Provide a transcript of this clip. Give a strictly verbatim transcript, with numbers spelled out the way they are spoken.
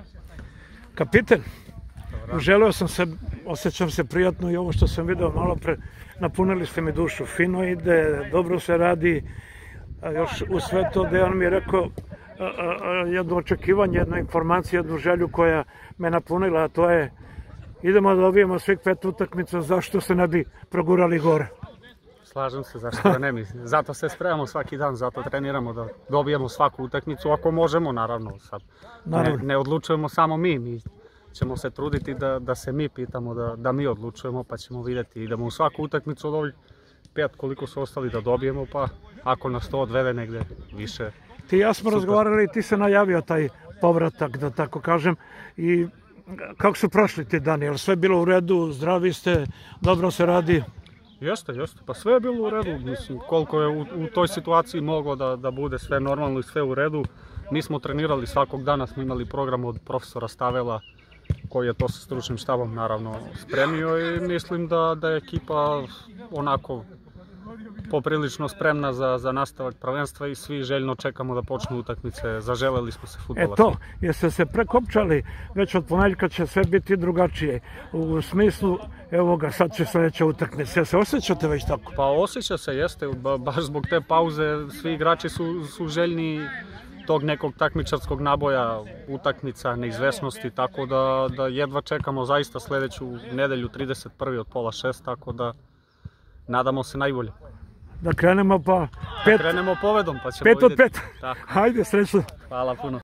Kapitan, želeo sam se, osjećam se prijatno i ovo što sam video malo pre, napunili ste mi dušu, fino ide, dobro se radi, a još u sve to Dejan mi je rekao a, a, a, jedno očekivanje, jednu informaciju, jednu želju koja me napunila, a to je idemo da dobijemo svih pet utakmica, zašto se ne bi progurali gore. Slažem se, zašto da ne mi. Zato se spremamo svaki dan, zato treniramo da dobijemo svaku utakmicu, ako možemo, naravno. Sad ne, ne odlučujemo samo mi, mi ćemo se truditi da, da se mi pitamo, da, da mi odlučujemo, pa ćemo vidjeti. Idemo u svaku utakmicu od ovih pet koliko su ostali da dobijemo, pa ako nas to odvede negde više. Ti i ja smo razgovarali, ti se najavio taj povratak, da tako kažem, i kako su prošli ti dani, je li sve bilo u redu, zdravi ste, dobro se radi? Jeste, jeste, pa sve je bilo u redu, mislim, koliko je u, u toj situaciji moglo da, da bude sve normalno i sve u redu. Mi smo trenirali svakog dana, smo imali program od profesora Stavela, koji je to sa stručnim štabom naravno spremio i mislim da, da je ekipa onako poprilično spremna za, za nastavak prvenstva i svi željno čekamo da počnu utakmice, zaželeli smo se fudbala. E to, jeste se prekopčali, već od ponedjeljka će sve biti drugačije, u smislu, evo ga, sad će sljedeća utakmica, jel se osjećate već tako? Pa osjeća se, jeste, ba, baš zbog te pauze, svi igrači su, su željni tog nekog takmičarskog naboja, utakmica, neizvesnosti, tako da, da jedva čekamo zaista sljedeću nedelju trideset prve od pola šest, tako da nadamo se najbolje. Da krenemo pa pet, da krenemo povedom pa ćemo pet od vidjeti. pet. Hajde, srećno. Hvala puno.